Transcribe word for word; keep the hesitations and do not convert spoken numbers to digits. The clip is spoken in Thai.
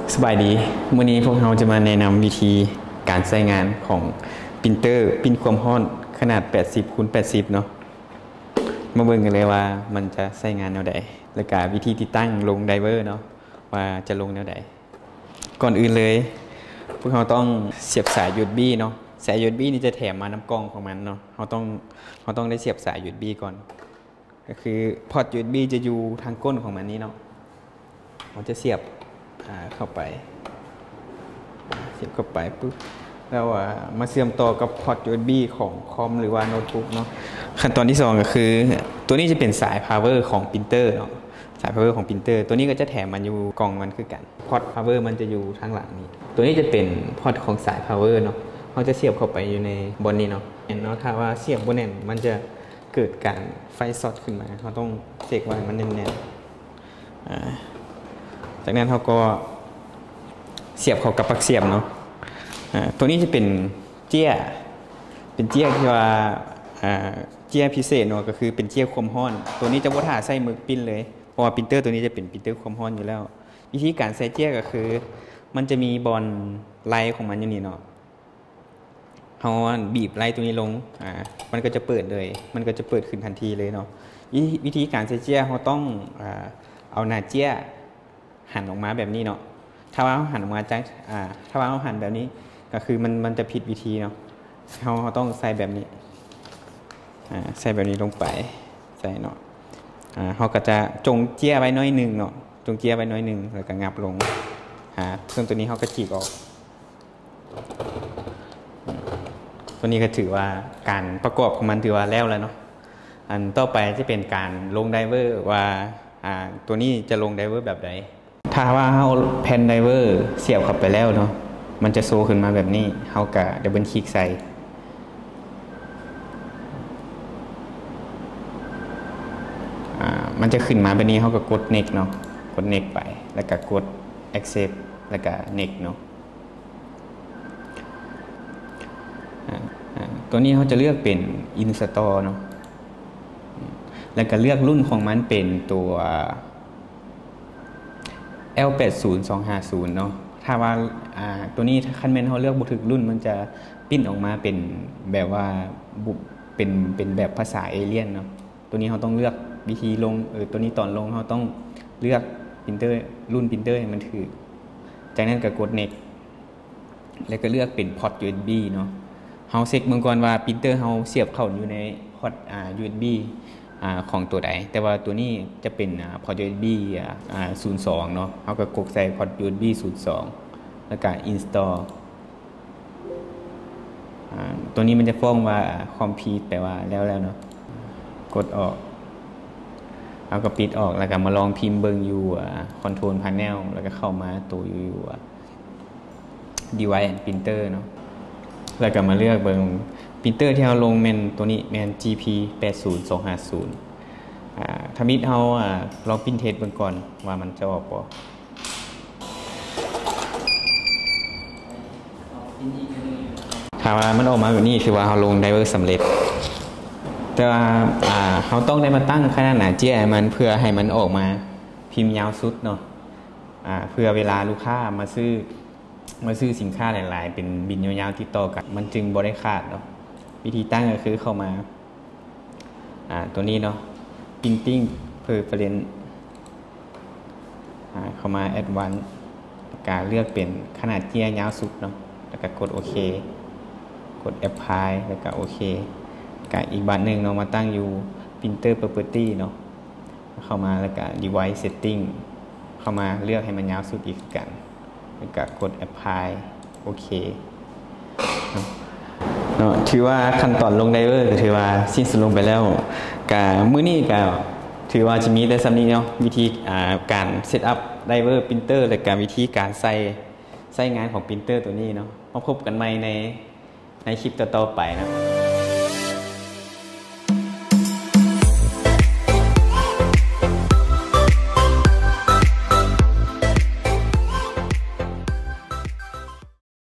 สบายดีวันนี้พวกเราจะมาแนะนำวิธีการใช้งานของปรินเตอร์ปิ้นความร้อนขนาดแปดสิบคูณแปดสิบเนาะมาเบิ่งกันเลยว่ามันจะใช้งานแนวใดและก็วิธีติดตั้งลงไดเวอร์เนาะว่าจะลงแนวใดก่อนอื่นเลยพวกเราต้องเสียบสาย ยู เอส บี เนาะสาย ยู เอส บี นี่จะแถมมาน้ำกล้องของมันเนาะเราต้องเราต้องได้เสียบสาย ยู เอส บี ก่อนก็คือพอร์ต ยู เอส บี จะอยู่ทางก้นของมันนี้เนาะเราจะเสียบเข้าไปเสียบเข้าไปปุ๊บแล้วมาเชื่อมต่อกับพอร์ต ยู เอส บี ของคอมหรือว่าโน้ตบุ๊กเนาะขั้นตอนที่สองก็คือตัวนี้จะเป็นสาย power ของปรินเตอร์เนาะสาย power ของปรินเตอร์ตัวนี้ก็จะแถมมันอยู่กล่องมันคือกันพอร์ต power มันจะอยู่ทางหลังนี้ตัวนี้จะเป็นพอร์ตของสาย power เนาะเขาจะเสียบเข้าไปอยู่ในบนนี้เนาะเห็นเนาะถ้าว่าเสียบบนแน่นมันจะเกิดการไฟช็อตขึ้นมาเขาต้องเช็คว่ามันแน่นๆจากนั้นเขาก็เสียบเข้ากับปลั๊กเสียบเนาะตัวนี้จะเป็นเจี้ยเป็นเจี้ยที่ว่าเจี้ยพิเศษเนาะก็คือเป็นเจี้ยความร้อนตัวนี้จะวัดหาใส่มือปิ้นเลยเพราะว่าปรินเตอร์ตัวนี้จะเป็นปรินเตอร์ความร้อนอยู่แล้ววิธีการใส่เจี้ยก็คือมันจะมีบอลไลท์ของมันอยู่นี่เนาะเขาบีบไลท์ตัวนี้ลงอ่ามันก็จะเปิดเลยมันก็จะเปิดขึ้นทันทีเลยเนาะวิธีการใส่เจี้ยเขาต้องอ่าเอาหน้าเจี้ยหันออกมาแบบนี้เนาะถ้าว่าเขาหันออกมาจากอ่าถ้าว่าเขาหันแบบนี้ก็คือมันมันจะผิดวิธีเนาะเขาเขาต้องใส่แบบนี้อ่าใส่แบบนี้ลงไปใส่เนาะอ่าเขาก็จะจงเจี้ยไว้น้อยหนึ่งเนาะจงเจี้ยไว้น้อยหนึ่งแล้วก็งับลงหาเครื่องตัวนี้เขาก็ฉีกออกตัวนี้ก็ถือว่าการประกอบของมันถือว่าแล้วแล้วเนาะอันต่อไปจะเป็นการลงไดเวอร์ว่าอ่าตัวนี้จะลงไดเวอร์แบบใดถ้าว่าเขาแผ่นไดเวอร์เสียบเข้าไปแล้วเนาะมันจะโซขึ้นมาแบบนี้เขากะดับเบิลคลิกใส่อ่ามันจะขึ้นมาแบบนี้เขาก็กด next เนาะกด next ไปแล้วก็กด accept แล้วก็ next เนาะตัวนี้เขาจะเลือกเป็น install เนาะแล้วก็เลือกรุ่นของมันเป็นตัว แอล แปดศูนย์ สองห้าศูนย์ เนาะถ้าว่าตัวนี้คันแมนเขาเลือกบุถึกรุ่นมันจะปิ้นออกมาเป็นแบบว่าบุเป็นเป็นแบบภาษาเอเลี่ยนเนาะตัวนี้เขาต้องเลือกวิธีลงเออตัวนี้ตอนลงเขาต้องเลือกปรินเตอร์รุ่นปรินเตอร์ให้มันถือจากนั้นก็กด next แล้วก็เลือกเป็นพอร์ต ยู เอส บี เนาะเขาเช็คเมื่อก่อนว่าปรินเตอร์เขาเสียบเข้าอยู่ในพอร์ตอ่า ยู เอส บี อ่าของตัวใดแต่ว่าตัวนี้จะเป็นอ่าพอร์ต ยู เอส บี อ่าศูนย์สองเนาะเขาก็กดใส่พอร์ต ยู เอส บี ศูนย์สองแล้วก็ install อ่าตัวนี้มันจะฟ้องว่า complete แปลว่าแล้วแล้วเนาะกดออกเอาก็ปิดออกแล้วก็มาลองพิมพ์เบิ่งอยู่อ่า control panel แล้วก็เข้ามาตัวอยู่อ่า device and printer เนาะแล้วก็มาเลือกเบิ่งปรินเตอร์ที่เราลงแมนตัวนี้แมน จี พี แปดศูนย์ สองห้าศูนย์อ่าถ้ามิดเราอ่าลองพิมพ์เทสเบิ่งก่อนว่ามันจะออกบ่ถ้าว่ามันออกมาแบบนี้คือว่าเราลงไดเวอร์สำเร็จแต่ว่าอ่าเราต้องได้มาตั้งขนาดหนาเจี้ยมันเพื่อให้มันออกมาพิมพ์ยาวสุดเนาะอ่าเพื่อเวลาลูกค้ามาซื้อมาซื้อสินค้าหลายๆเป็นบินยาวๆติดต่อกันมันจึงบ่ได้ขาดเนาะวิธีตั้งก็คือเข้ามาอ่าตัวนี้เนาะ printing preference อ่าเข้ามา advanced การเลือกเป็นขนาดเจี้ยยาวสุดเนาะแล้วก็กดโอเคกด apply แล้วก็โอเคกับอีกบัตรหนึ่งเนาะมาตั้งอยู่ printer property เนาะเข้ามาแล้วก็ device setting เข้ามาเลือกให้มันยาวสุดอีกกันแล้วก็กด apply โอเคเนาะถือว่าขั้นตอนลงไดเวอร์ก็ถือว่าสิ้นสุดลงไปแล้วกับมื้อนี้ก็ถือว่าจะมีแต่ซ้ำนี้เนาะวิธีการเซตอัพไดเวอร์ปรินเตอร์และการวิธีการใส่ใส่งานของปรินเตอร์ตัวนี้เนาะมาพบกันใหม่ในในคลิปต่อๆไปนะ